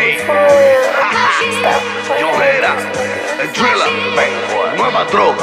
Ey, John Era, el Driller, nueva droga.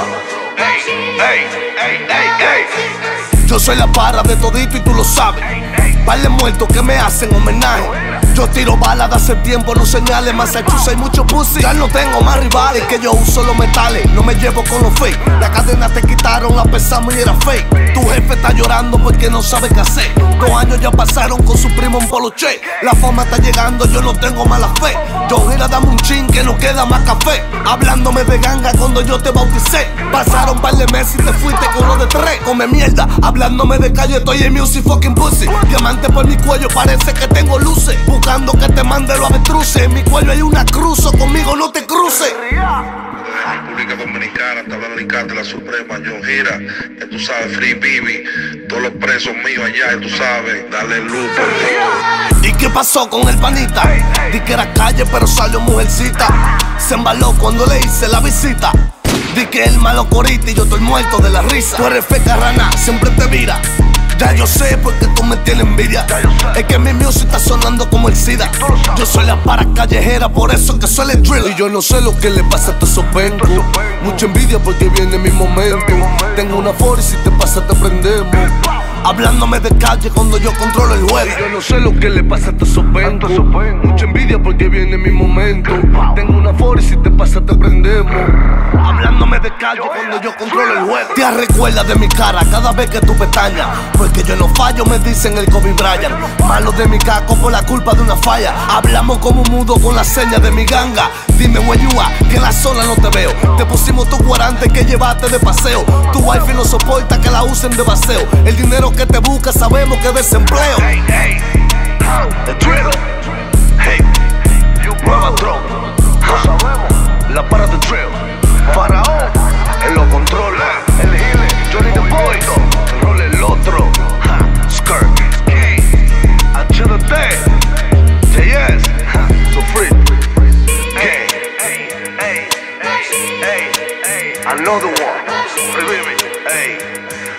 Ey. Yo soy la parra de todito y tú lo sabes. Par de muertos que me hacen homenaje. Yo tiro balas de hace tiempo, no señales. Massachusetts hay mucho pussy. Ya no tengo más rivales, que yo uso los metales. No me llevo con los fake. La cadena te quitaron, la pesamos y era fake. Tu jefe está llorando porque no sabe qué hacer. 2 años ya pasaron con su primo en Poloche. La fama está llegando, yo no tengo mala fe. Yo gira, dame un chin que no queda más café. Hablándome de ganga cuando yo te bauticé. Pasaron par de meses y te fuiste con lo de 3. Come mierda, hablándome de calle, estoy en music fucking pussy. Diamante por mi cuello, parece que tengo luces. Buscando que te mande los avestruces. En mi cuello hay una cruz, o conmigo no te cruces. República Dominicana, tabla delicada de la Suprema, John Gira, ya tú sabes, Free Bibi, todos los presos míos allá, ya tú sabes, dale luz por ti. ¿Y qué pasó con el panita? Di que era calle pero salió mujercita. Se embaló cuando le hice la visita. Di que el malo corita y yo estoy muerto de la risa. Tú eres feca rana, siempre te vira. Ya yo sé porque tú me tienes envidia. Es que mi music está sonando como el SIDA. Yo soy la para callejera, por eso que soy el drill. Y yo no sé lo que le pasa a estos pencos. Mucha envidia porque viene mi momento. Tengo una for y si te pasa te prendemos. Hablándome de calle cuando yo controlo el juego. Y yo no sé lo que le pasa a estos pencos. Mucha envidia porque viene mi momento. Tengo una for y si te pasa te prendemos. Hablándome de calle cuando yo controlo el juego. Te recuerdas de mi cara cada vez que tú pestañas. Porque yo no fallo, me dicen el Kobe Bryant. Malo de mi caco por la culpa de una falla. Hablamos como mudo con la seña de mi ganga. Dime where you are, que en la zona no te veo. Te pusimos tu guarante que llevaste de paseo. Tu wifi no soporta que la usen de baseo. El dinero que te busca sabemos que es desempleo. The Driller, nueva droga, lo sabemos, la para de drill. Faraón, en los controles, el Gile, Johnny the Boy, rol el otro, Skirt, H de T, JS, Sufrit, another one, revive,